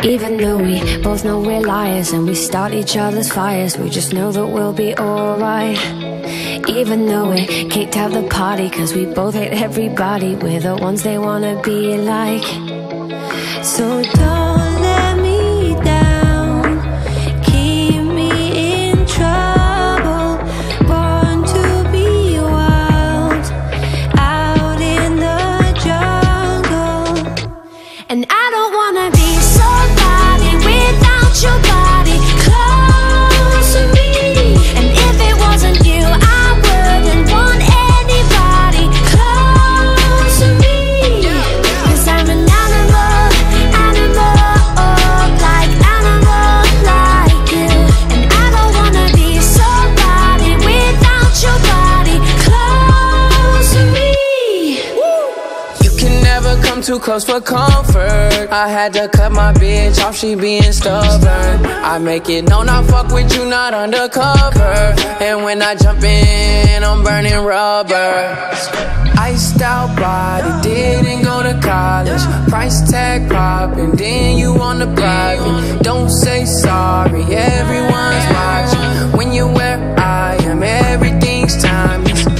Even though we both know we're liars and we start each other's fires, we just know that we'll be alright. Even though we kicked out the party cause we both hate everybody, we're the ones they wanna be like. So don't let me down, keep me in trouble. Born to be wild, out in the jungle. And I don't wanna be somebody without your body close to me. And if it wasn't you, I wouldn't want anybody close to me. Cause I'm an animal, like animal like you. And I don't wanna be somebody without your body close to me. You can never come too close for comfort. I had to cut my bitch off, she being stubborn. I make it known I fuck with you, not undercover. And when I jump in, I'm burning rubber. Iced out body, didn't go to college. Price tag popping, then you on the private. Don't say sorry, everyone's watching. When you're where I am, everything's timeless.